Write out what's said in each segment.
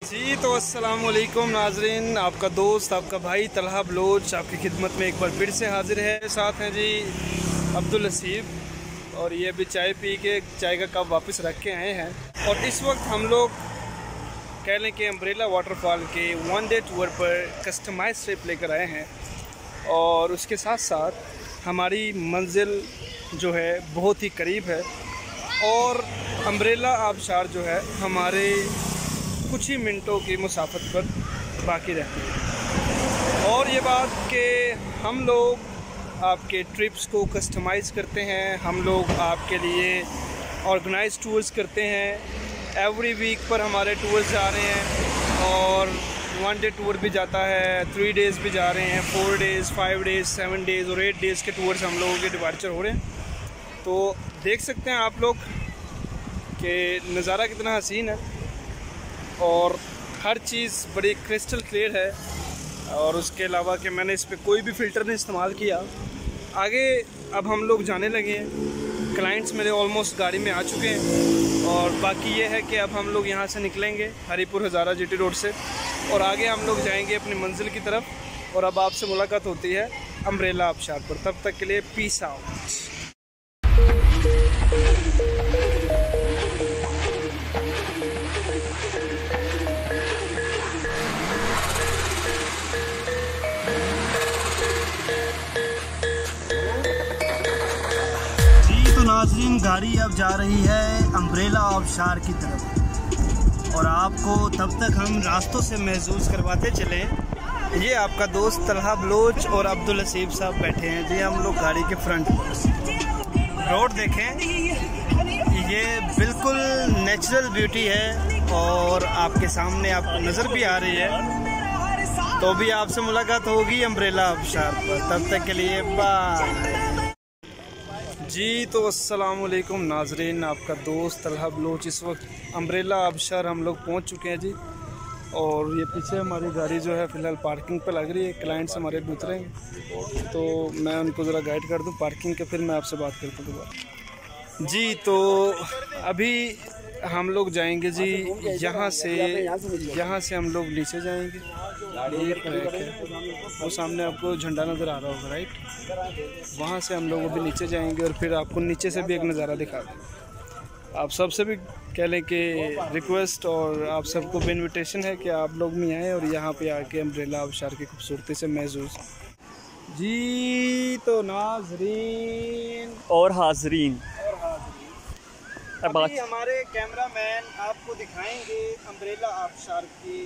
जी तो अस्सलाम वालेकुम नाजरीन, आपका दोस्त आपका भाई तलहा बलोच आपकी खिदमत में एक बार फिर से हाजिर है। साथ हैं जी अब्दुल नसीब और ये अभी चाय पी के चाय का कप वापस रख के आए हैं। और इस वक्त हम लोग कह लें कि अम्ब्रेला वाटरफॉल के 1 डे टूर पर कस्टमाइज ट्रिप लेकर आए हैं। और उसके साथ साथ हमारी मंजिल जो है बहुत ही करीब है और अम्ब्रेला आबशार जो है हमारे कुछ ही मिनटों की मुसाफत पर बाकी रहती है। और ये बात कि हम लोग आपके ट्रिप्स को कस्टमाइज़ करते हैं, हम लोग आपके लिए ऑर्गेनाइज टूर्स करते हैं। एवरी वीक पर हमारे टूर्स जा रहे हैं और 1 डे टूर भी जाता है, 3 डेज़ भी जा रहे हैं, 4 डेज़, 5 डेज़, 7 डेज़ और 8 डेज़ के टूर्स हम लोगों के डिपार्चर हो रहे हैं। तो देख सकते हैं आप लोग कि नज़ारा कितना हसीन है और हर चीज़ बड़ी क्रिस्टल क्लियर है। और उसके अलावा कि मैंने इस पर कोई भी फ़िल्टर नहीं इस्तेमाल किया। आगे अब हम लोग जाने लगे हैं, क्लाइंट्स मेरे ऑलमोस्ट गाड़ी में आ चुके हैं और बाकी ये है कि अब हम लोग यहाँ से निकलेंगे हरीपुर हज़ारा जीटी रोड से और आगे हम लोग जाएंगे अपनी मंजिल की तरफ। और अब आपसे मुलाकात होती है अम्ब्रेला आबशार पर। तब तक के लिए पीस आउट। नाज़रीन, गाड़ी अब जा रही है अम्ब्रेला आबशार की तरफ और आपको तब तक हम रास्तों से महसूस करवाते चले। ये आपका दोस्त तलहा बलोच और अब्दुल नसीब साहब बैठे हैं जी हम लोग गाड़ी के फ्रंट पर। रोड देखें, ये बिल्कुल नेचुरल ब्यूटी है और आपके सामने आपको नज़र भी आ रही है। तो भी आपसे मुलाकात होगी अम्ब्रेला आबशार पर। तब तक के लिए बाय जी। तो अस्सलाम वालेकुम नाजरीन, आपका दोस्त तलहा बलोच इस वक्त अम्ब्रेला आबशार हम लोग पहुंच चुके हैं जी। और ये पीछे हमारी गाड़ी जो है फ़िलहाल पार्किंग पे लग रही है। क्लाइंट्स हमारे भी उतरेंगे तो मैं उनको ज़रा गाइड कर दूं पार्किंग के, फिर मैं आपसे बात करता हूँ दोबारा जी। तो अभी हम लोग जाएंगे जी यहाँ से हम लोग नीचे जाएंगे। ये ट्रैक है, वो सामने आपको झंडा नज़र आ रहा होगा, राइट। वहाँ से हम लोग अभी नीचे जाएंगे और फिर आपको नीचे से भी एक नज़ारा दिखा दें। आप सबसे भी कह लें कि रिक्वेस्ट और आप सबको भी इन्विटेशन है कि आप लोग भी आएँ और यहाँ पे आके अम्ब्रेला आबशार की खूबसूरती से महसूस जी। तो नाज़रीन और हाजरीन, अभी हमारे कैमरामैन आपको दिखाएंगे अम्ब्रेला आबशार की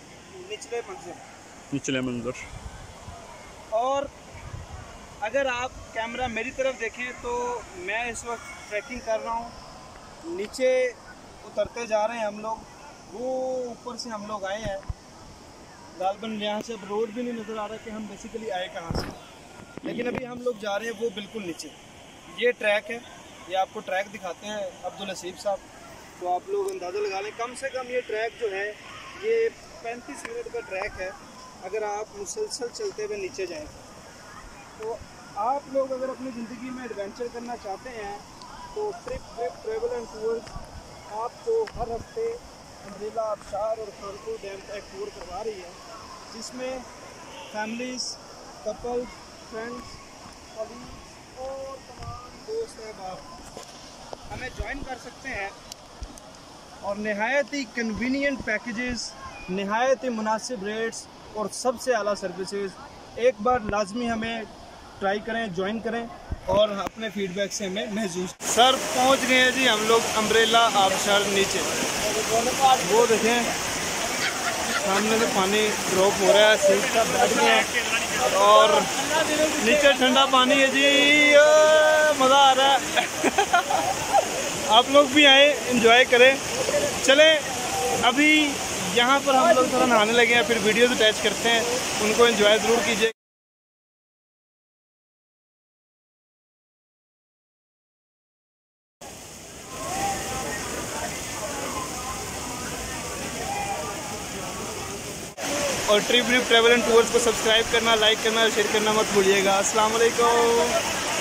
निचले मंजर। और अगर आप कैमरा मेरी तरफ देखें तो मैं इस वक्त ट्रैकिंग कर रहा हूँ। नीचे उतरते जा रहे हैं हम लोग, वो ऊपर से हम लोग आए हैं। गालबन यहाँ से अब रोड भी नहीं नज़र आ रहा कि हम बेसिकली आए कहाँ से, लेकिन अभी हम लोग जा रहे हैं वो बिल्कुल नीचे। ये ट्रैक है, ये आपको ट्रैक दिखाते हैं अब्दुल नसीब साहब। तो आप लोग अंदाज़ा लगा लें, कम से कम ये ट्रैक जो है ये 35 मिनट का ट्रैक है अगर आप मुसलसल चलते हुए नीचे जाएं। तो आप लोग अगर अपनी ज़िंदगी में एडवेंचर करना चाहते हैं तो ट्रैवल एंड टूर्स आपको हर हफ्ते अम्ब्रेला आबशार और खरगोन डैम का एक टूर करवा रही है, जिसमें फैमिलीज़, कपल, फ्रेंड्स, कॉलीग्स और तमाम दोस्त अहबाब हमें ज्वाइन कर सकते हैं। और नहायत ही कन्वीनियंट पैकेजेस, नहायत ही मुनासिब रेट्स और सबसे आला सर्विसेज। एक बार लाजमी हमें ट्राई करें, ज्वाइन करें और अपने फीडबैक से हमें महसूस। सर पहुंच गए हैं जी हम लोग अम्ब्रेला आबशार नीचे। वो देखें सामने से पानी ड्रॉप हो रहा है, सीट का बैठ गया और नीचे ठंडा पानी है जी, मज़ा आ रहा है। आप लोग भी आए, एंजॉय करें। चलें अभी यहाँ पर हम लोग थोड़ा नहाने लगे हैं, फिर वीडियोज़ अटैच करते हैं, उनको एंजॉय ज़रूर कीजिए। और ट्रिप ट्रैवल एंड टूर्स को सब्सक्राइब करना, लाइक करना और शेयर करना मत भूलिएगा। अस्सलाम वालेकुम।